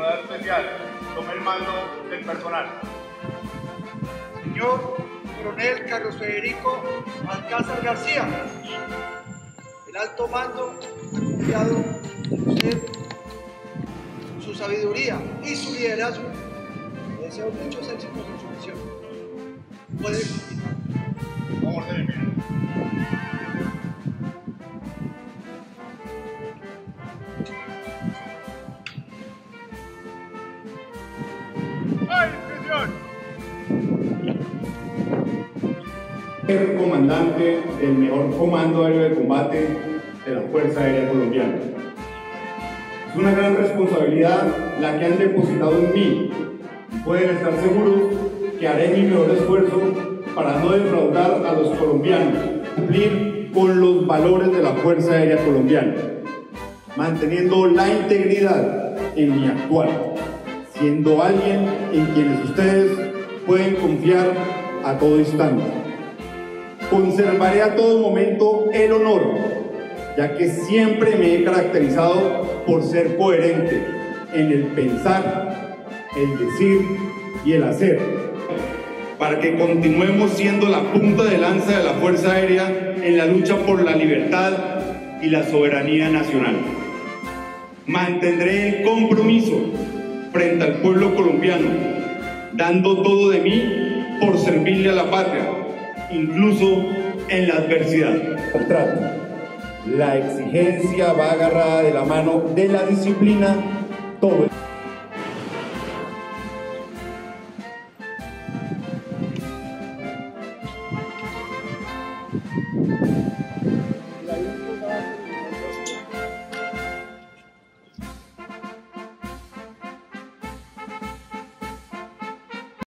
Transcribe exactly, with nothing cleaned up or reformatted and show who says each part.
Speaker 1: Brigada Especial tome el mando del personal.
Speaker 2: Señor Coronel Carlos Federico Alcázar García, el alto mando ha confiado en usted su sabiduría y su liderazgo. Le deseo muchos éxitos en su misión. Puede continuar.
Speaker 1: Vamos a terminar. ¡Ay,
Speaker 3: Ser comandante del mejor comando aéreo de combate de la Fuerza Aérea Colombiana. Es una gran responsabilidad la que han depositado en mí. Pueden estar seguros que haré mi mejor esfuerzo para no defraudar a los colombianos, cumplir con los valores de la Fuerza Aérea Colombiana, manteniendo la integridad en mi actual, siendo alguien en quienes ustedes pueden confiar a todo instante. Conservaré a todo momento el honor, ya que siempre me he caracterizado por ser coherente en el pensar, el decir y el hacer, para que continuemos siendo la punta de lanza de la Fuerza Aérea en la lucha por la libertad y la soberanía nacional. Mantendré el compromiso frente al pueblo colombiano, dando todo de mí por servirle a la patria, incluso en la adversidad.
Speaker 4: El trato. La exigencia va agarrada de la mano de la disciplina todo el
Speaker 2: Thank you.